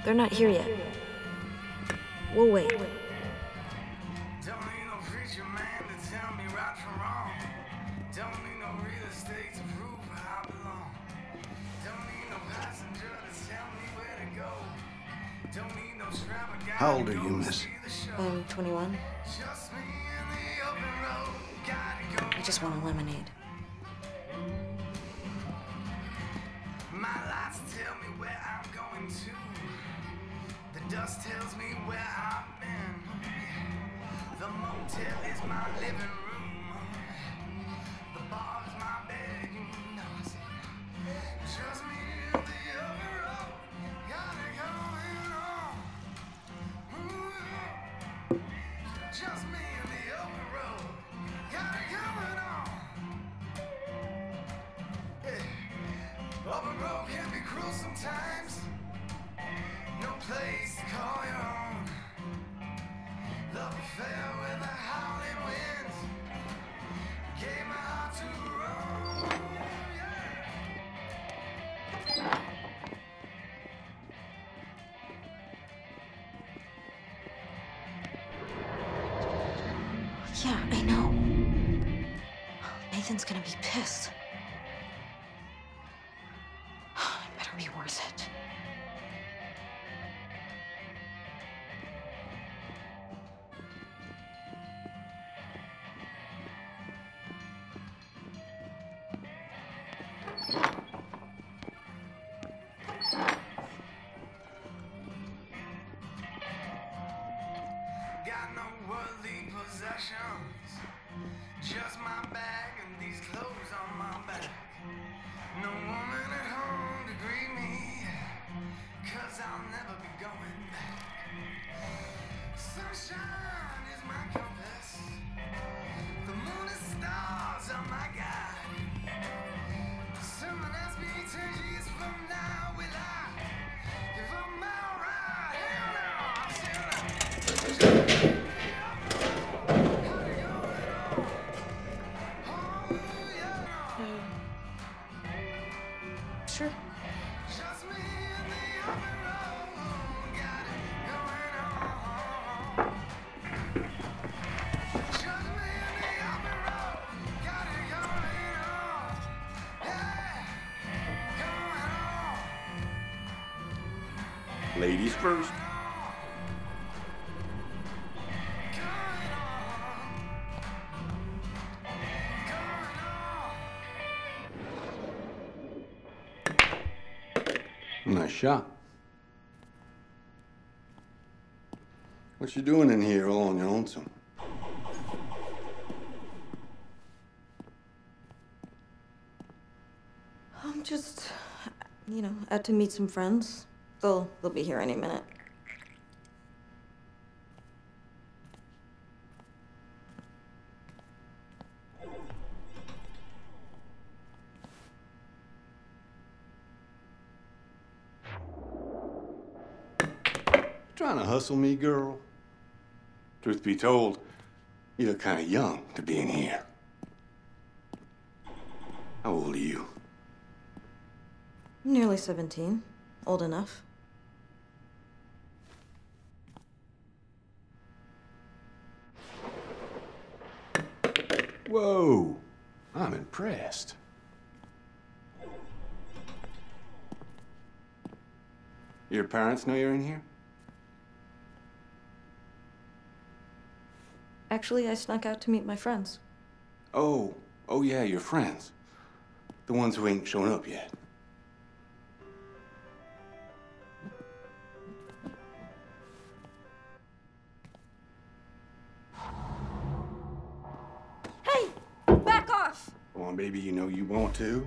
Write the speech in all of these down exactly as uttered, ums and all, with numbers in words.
They're not here yet. We'll wait. Don't need no preacher man to tell me right from wrong. Don't need no real estate to prove where I belong. Don't need no passenger to tell me where to go. Don't need no travel guide. How old are you, miss? I'm twenty-one. Just me in the open road. Gotta go. I just want a lemonade. My lights tell me where I'm going to. The dust tells me where I've been. The motel is my living room. The bar is my bed. You know it's just me in the open road. Got it going on. Ooh, just me in the open road. Got it going on. Yeah. Open road can be cruel sometimes. No place to call your own. Love affair with the howling winds. Gave my heart to roam. Yeah, I know. Nathan's gonna be pissed. It better be worth it. Got no worldly possessions, just my bag and these clothes on my back. No woman at home to greet me, cause I'll never be going back. Sunshine is my compass, the moon and stars are my guide. Someone asked me ten years from now, will I give up my ride? Hell no, I said I Sure. just me in the open road, got it going on. Just me in the open road, got it going on. Yeah, going on. Ladies first. Nice shot. What you doing in here all on your lonesome? I'm just, you know, out to meet some friends. They'll they'll be here any minute. Trying to hustle me, girl? Truth be told, you look kind of young to be in here. How old are you? Nearly seventeen. Old enough. Whoa, I'm impressed. Your parents know you're in here? Actually, I snuck out to meet my friends. Oh, oh yeah, your friends. The ones who ain't shown up yet. Hey! Back off! Go on, baby, you know you want to.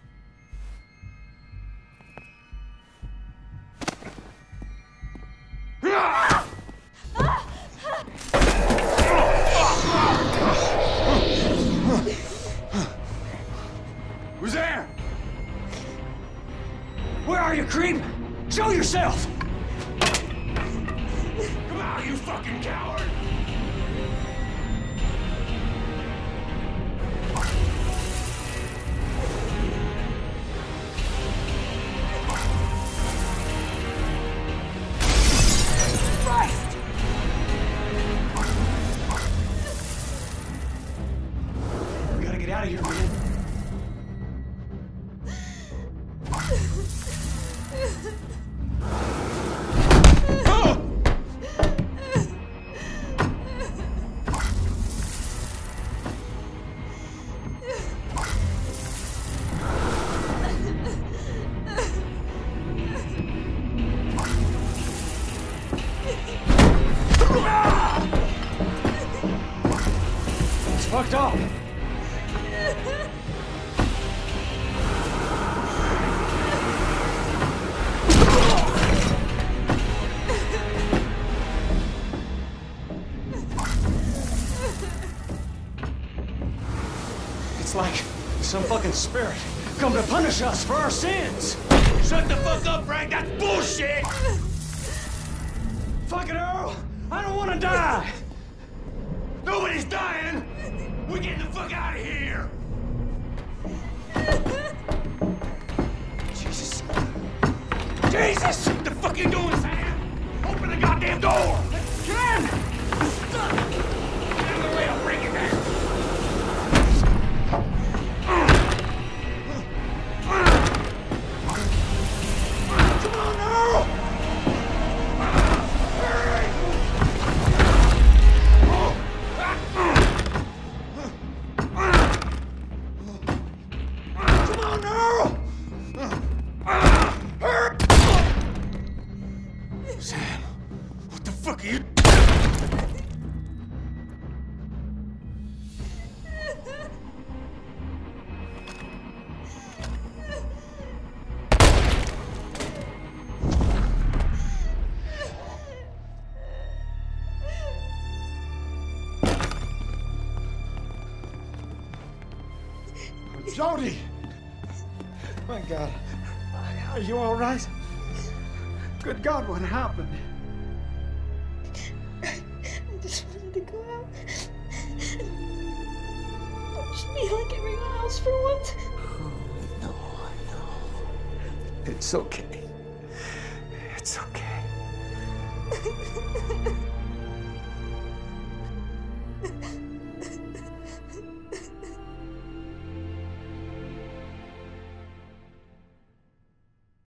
Who's there? Where are you, creep? Show yourself! Come out, you fucking coward! Stop! It's like some fucking spirit come to punish us for our sins. Shut the fuck up, Frank. That's bullshit. Fuck it, Earl. I don't want to die. Nobody's dying. We're getting the fuck out of here. Jesus. Jesus! What the fuck you doing, Sam? Open the goddamn door. Ken! Get out of the way. I'll break it down. Come on, Earl! Come on, Earl! Sam, what the fuck are you? Jody! My God. Are you all right? Good God, what happened? I just wanted to go out. Just be like everyone else for once. No, no. It's okay. It's okay.